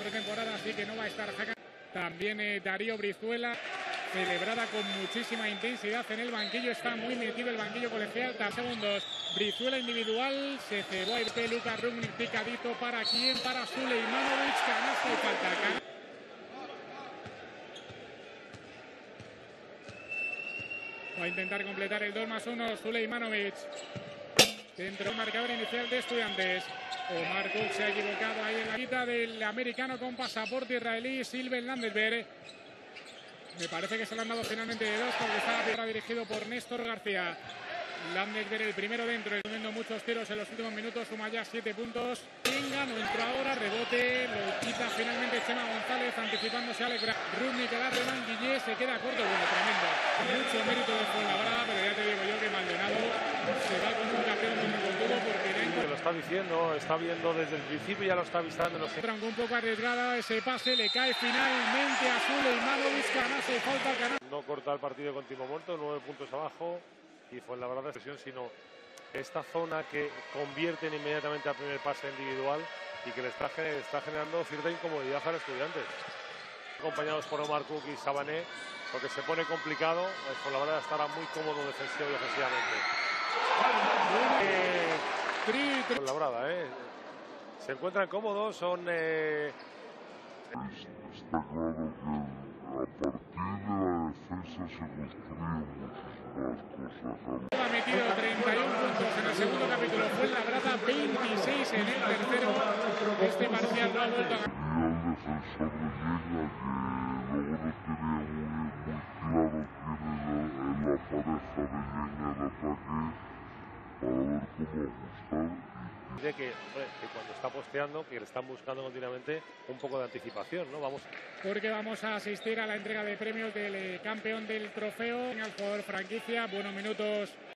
pretemporada, así que no va a estar Jaca. También Darío Brizuela, celebrada con muchísima intensidad en el banquillo. Está muy metido el banquillo colegial. Segundos. Brizuela individual. Se cebó el Luka Rubnik picadito. ¿Para quién? Para Sulejmanovic. Canasta y falta. Va a intentar completar el 2+1. Sulejmanovic. Dentro del marcador inicial de Estudiantes. Omar Cook se ha equivocado ahí en la quita del americano con pasaporte israelí, Silven Landesberg. Me parece que se le han dado finalmente de 2 porque estaba dirigido por Néstor García. Landesberg el primero dentro, teniendo muchos tiros en los últimos minutos, suma ya 7 puntos. Venga, no entró ahora, rebote, lo quita finalmente Chema González, anticipándose a Alex Rubnik, que da Renan Guillé, se queda corto, bueno, tremendo. Mucho mérito de Fuenlabrada, pero ya te digo yo que Maldonado se va con un campeón muy contuvo porque lo está diciendo, está viendo desde el principio, ya lo está avisando. Trancó un poco arriesgada ese pase, le cae finalmente a Sulejmanovic, canasta y falta al canal. No corta el partido con tiempo muerto, 9 puntos abajo. Y fue la verdad expresión, sino esta zona que convierten inmediatamente al primer pase individual y que le está generando cierta incomodidad a los Estudiantes. Acompañados por Omar Cook y Sabané, porque se pone complicado. Por la verdad estará muy cómodo defensivo y ofensivamente. Por la brada, se encuentran cómodos, son... Está claro que a partir de la defensa se construyen muchísimas cosas. Ha metido 31 puntos en el segundo capítulo, Fuenlabrada 26 en el tercero. Este parcial no ha vuelto a ganar. El defensor de Lleida, que luego no tenía muy claro quién era la pareja de Lleida de ataque, para ver cómo ajustar. De que cuando está posteando, que le están buscando continuamente un poco de anticipación, ¿no? Porque vamos a asistir a la entrega de premios del campeón del trofeo, al jugador franquicia. Buenos minutos